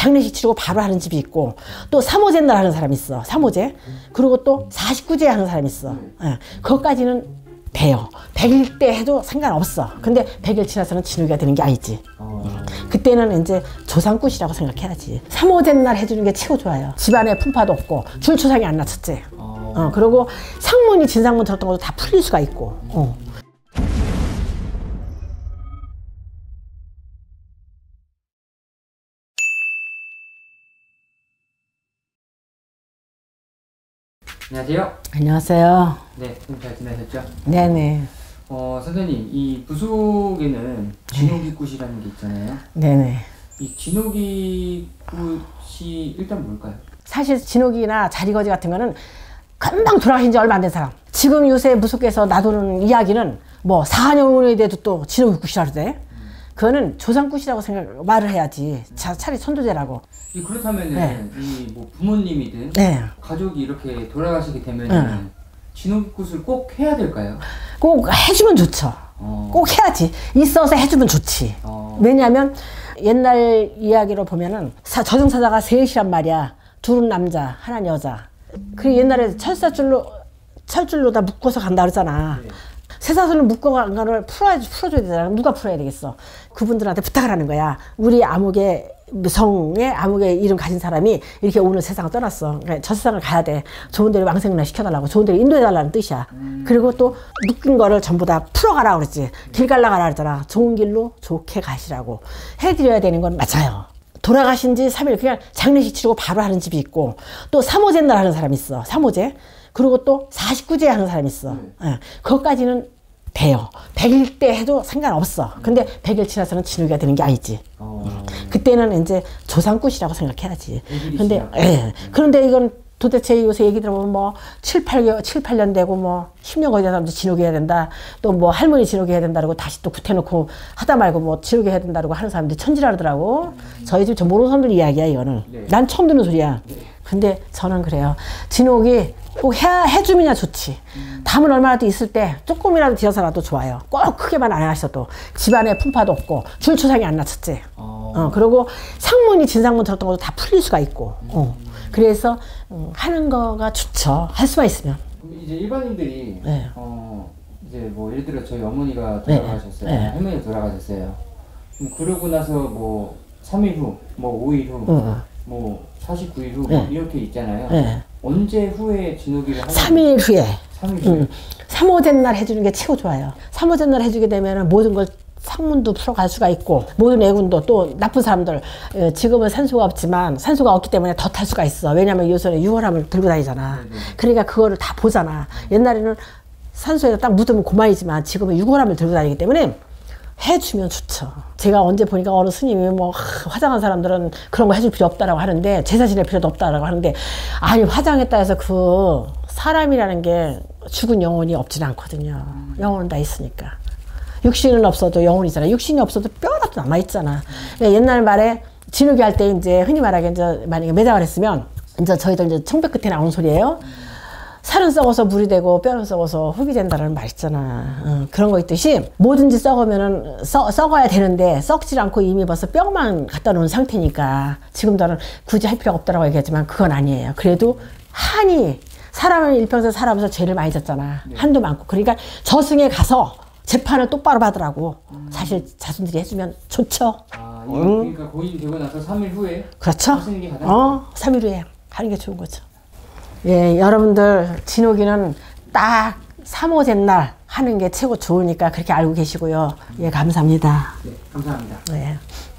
장례식 치르고 바로 하는 집이 있고, 또 3호제 날 하는 사람이 있어. 3호제. 그리고 또 49제 하는 사람이 있어. 예. 그것까지는 돼요. 100일 때 해도 상관없어. 근데 100일 지나서는 진우기가 되는 게 아니지. 그때는 이제 조상굿이라고 생각해야지. 3호제 날 해주는 게 최고 좋아요. 집안에 풍파도 없고 줄초상이 안 났었지. 그리고 상문이 진상문 들었던 것도 다 풀릴 수가 있고. 안녕하세요. 안녕하세요. 네, 잘 지내셨죠? 네네. 선생님, 이 부속에는 진호기굿이라는 게 있잖아요. 네네. 이 진호기굿이 일단 뭘까요? 사실 진호기나 자리거지 같은 거는 금방 돌아가신 지 얼마 안 된 사람. 지금 요새 무속에서 놔두는 이야기는 뭐 4년 후에 돼도 또 진호기굿이라 그러대. 그거는 조상굿이라고 말을 해야지. 차라리 천도제라고. 그렇다면은 네. 이 뭐 부모님이든 네. 가족이 이렇게 돌아가시게 되면 진호기굿을 꼭 해야 될까요? 꼭 해주면 좋죠. 꼭 해야지. 있어서 해주면 좋지. 왜냐하면 옛날 이야기로 보면은 저승사자가 셋이란 말이야. 둘은 남자, 하나는 여자. 그리고 옛날에 철줄로 다 묶어서 간다 그러잖아. 네. 쇠사슬을 묶어간 거를 풀어줘야 되잖아. 누가 풀어야 되겠어. 그분들한테 부탁을 하는 거야. 우리 암흑의 성에 암흑의 이름 가진 사람이 이렇게 오늘 세상을 떠났어. 그러니까 저 세상을 가야 돼. 좋은 데를 왕생이나 시켜달라고. 좋은 데를 인도해달라는 뜻이야. 그리고 또 묶인 거를 전부 다 풀어가라 그랬지. 길 갈라가라 그랬잖아. 좋은 길로 좋게 가시라고 해드려야 되는 건 맞아요. 돌아가신 지 3일 그냥 장례식 치르고 바로 하는 집이 있고, 또 3호제 날 하는 사람이 있어. 3호제. 그리고 또 49제 하는 사람이 있어. 예. 그것까지는 돼요. 100일 때 해도 상관없어. 근데 100일 지나서는 진우기가 되는 게 아니지. 그때는 이제 조상굿이라고 생각해야지. 근데, 예. 그런데 이건 도대체 요새 얘기 들어보면 뭐 7, 8년 되고 뭐 10년 거의 돼서 진우기 해야 된다. 또 뭐 할머니 진우기 해야 된다고 다시 또 굿해놓고 하다 말고 뭐 진우기 해야 된다고 하는 사람들이 천지라더라고. 저희 집 저 모르는 사람들 이야기야, 이거는. 난 처음 듣는 소리야. 근데 저는 그래요. 진우기 꼭 해주면야 좋지. 담은 얼마라도 있을 때 조금이라도 지어서라도 좋아요. 꼭 크게만 안 하셔도. 집안에 풍파도 없고 줄초상이 안 났었지. 그리고 상문이 진상문 들었던 것도 다 풀릴 수가 있고. 그래서 하는 거가 좋죠. 할 수만 있으면. 이제 일반인들이 네. 이제 뭐 예를 들어 저희 어머니가 돌아가셨어요. 네. 할머니가 돌아가셨어요. 그러고 나서 뭐 3일 후, 뭐 5일 후, 뭐 49일 후 네. 이렇게 있잖아요. 네. 언제 후에 진호기를 하는 3일 후에. 3일 후에. 3호제 날 해주는 게 최고 좋아요. 3호제 날 해주게 되면 모든 걸 상문도 풀어갈 수가 있고, 모든 애군도 또 나쁜 사람들, 지금은 산소가 없지만 산소가 없기 때문에 더 탈 수가 있어. 왜냐면 요새는 유월암을 들고 다니잖아. 그러니까 그거를 다 보잖아. 옛날에는 산소에다 딱 묻으면 고만이지만 지금은 유월암을 들고 다니기 때문에 해주면 좋죠. 제가 언제 보니까 어느 스님이 뭐 화장한 사람들은 그런 거 해줄 필요 없다라고 하는데, 제사 지낼 필요도 없다라고 하는데, 아니 화장했다 해서 그 사람이라는 게 죽은 영혼이 없지는 않거든요. 영혼은 다 있으니까. 육신은 없어도 영혼이 있잖아. 육신이 없어도 뼈라도 남아있잖아. 옛날 말에 진우기 할 때 이제 흔히 말하게 이제 만약에 매장을 했으면 이제 저희들 이제 청백 끝에 나온 소리예요. 살은 썩어서 물이 되고 뼈는 썩어서 흙이 된다는 말 있잖아. 그런 거 있듯이 뭐든지 썩으면은 썩어야 되는데 썩질 않고 이미 벌써 뼈만 갖다 놓은 상태니까 지금도는 굳이 할 필요가 없다라고 얘기하지만 그건 아니에요. 그래도 한이 사람은 일평생 살아오면서 죄를 많이 졌잖아. 한도 많고. 그러니까 저승에 가서 재판을 똑바로 받으라고. 사실 자손들이 해주면 좋죠. 그러니까 고인이 되고 나서 3일 후에 그렇죠. 하시는 게 가장 3일 후에 하는 게 좋은 거죠. 예, 여러분들 진호기는 딱 3호제 날 하는 게 최고 좋으니까 그렇게 알고 계시고요. 예, 감사합니다. 네, 감사합니다. 네.